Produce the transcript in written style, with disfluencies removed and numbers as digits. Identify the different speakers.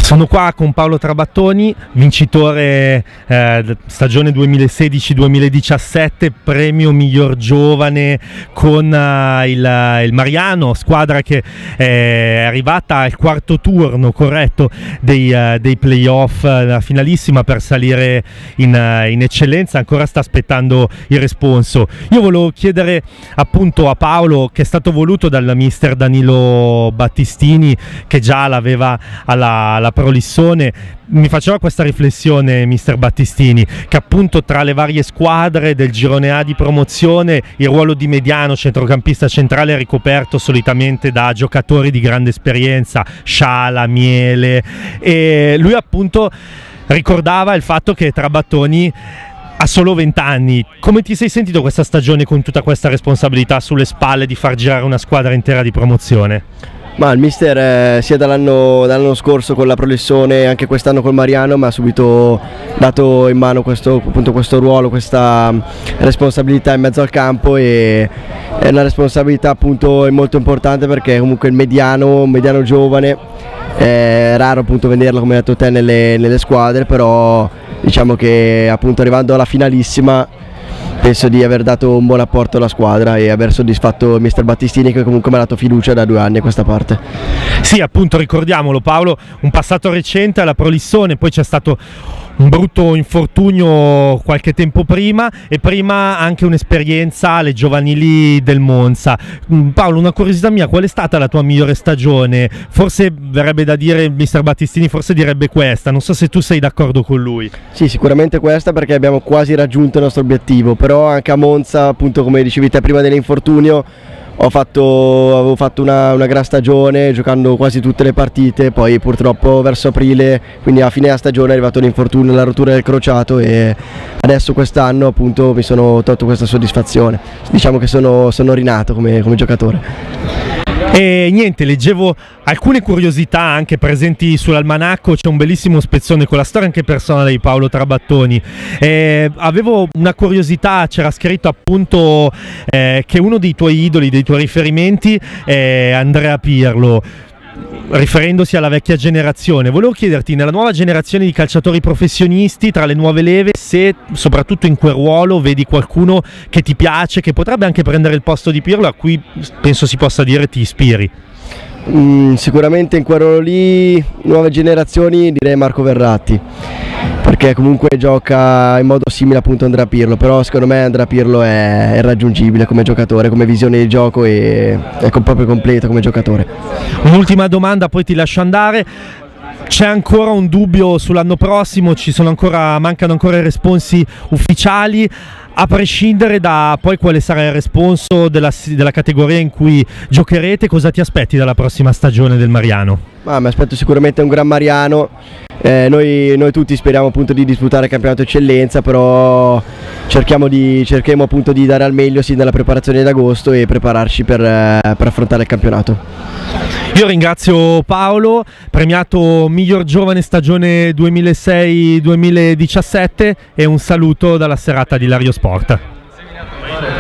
Speaker 1: Sono qua con Paolo Trabattoni, vincitore stagione 2016-2017, premio miglior giovane con il Mariano, squadra che è arrivata al quarto turno, corretto, dei playoff, la finalissima per salire in eccellenza, ancora sta aspettando il responso. Io volevo chiedere appunto a Paolo, che è stato voluto dal mister Danilo Battistini, che già l'aveva alla Pro Lissone, mi faceva questa riflessione mister Battistini, che appunto tra le varie squadre del girone A di promozione il ruolo di mediano, centrocampista centrale, è ricoperto solitamente da giocatori di grande esperienza, Sciala, Miele, e lui appunto ricordava il fatto che Trabattoni ha solo 20 anni. Come ti sei sentito questa stagione con tutta questa responsabilità sulle spalle di far girare una squadra intera di promozione?
Speaker 2: Ma il mister sia dall'anno scorso con la Pro Lissone, anche quest'anno col Mariano, mi ha subito dato in mano questo ruolo, questa responsabilità in mezzo al campo, e è una responsabilità appunto molto importante, perché comunque un mediano giovane, è raro appunto vederlo, come hai detto te, nelle squadre, però diciamo che appunto arrivando alla finalissima penso di aver dato un buon apporto alla squadra e aver soddisfatto il mister Battistini, che comunque mi ha dato fiducia da 2 anni a questa parte.
Speaker 1: Sì, appunto, ricordiamolo Paolo, un passato recente alla Pro Lissone, poi c'è stato un brutto infortunio qualche tempo prima, e prima anche un'esperienza alle giovanili del Monza. Paolo, una curiosità mia, qual è stata la tua migliore stagione? Forse verrebbe da dire, il mister Battistini forse direbbe questa, non so se tu sei d'accordo con lui.
Speaker 2: Sì, sicuramente questa, perché abbiamo quasi raggiunto il nostro obiettivo, però anche a Monza, appunto come dicevi te prima dell'infortunio, avevo fatto una gran stagione giocando quasi tutte le partite, poi purtroppo verso aprile, quindi alla fine della stagione, è arrivato l'infortunio, la rottura del crociato, e adesso quest'anno appunto mi sono tolto questa soddisfazione. Diciamo che sono rinato come giocatore.
Speaker 1: E niente, leggevo alcune curiosità anche presenti sull'almanacco, c'è un bellissimo spezzone con la storia anche personale di Paolo Trabattoni. Avevo una curiosità, c'era scritto appunto che uno dei tuoi idoli, dei tuoi riferimenti è Andrea Pirlo, riferendosi alla vecchia generazione. Volevo chiederti, nella nuova generazione di calciatori professionisti, tra le nuove leve, se soprattutto in quel ruolo vedi qualcuno che ti piace, che potrebbe anche prendere il posto di Pirlo, a cui penso si possa dire ti ispiri.
Speaker 2: Sicuramente in quel ruolo lì, nuove generazioni, direi Marco Verratti, perché comunque gioca in modo simile appunto a Andrea Pirlo, però secondo me Andrea Pirlo è irraggiungibile come giocatore, come visione di gioco, e è proprio completo come giocatore.
Speaker 1: Un'ultima domanda, poi ti lascio andare. C'è ancora un dubbio sull'anno prossimo, mancano ancora i responsi ufficiali, a prescindere da poi quale sarà il responso della categoria in cui giocherete, cosa ti aspetti dalla prossima stagione del Mariano?
Speaker 2: Mi aspetto sicuramente un gran Mariano. Noi tutti speriamo appunto di disputare il campionato eccellenza, però cerchiamo appunto di dare al meglio sin dalla preparazione d'agosto e prepararci per affrontare il campionato.
Speaker 1: Io ringrazio Paolo, premiato miglior giovane stagione 2006-2017, e un saluto dalla serata di Lario Sport.